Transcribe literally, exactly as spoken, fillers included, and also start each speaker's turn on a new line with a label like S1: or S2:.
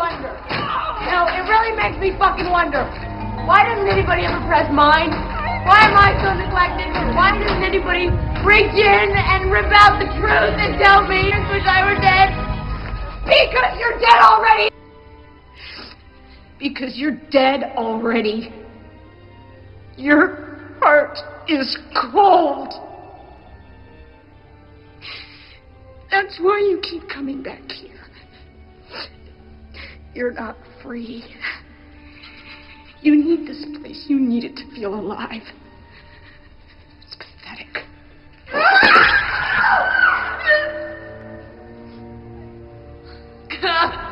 S1: wonder. You know, it really makes me fucking wonder. Why doesn't anybody ever press mine? Why am I so neglected? Why doesn't anybody reach in and rip out the truth and tell me I wish I were dead? Because you're dead already! Because you're dead already. Your heart is cold. That's why you keep coming back here. You're not free. You need this place. You need it to feel alive. It's pathetic. God.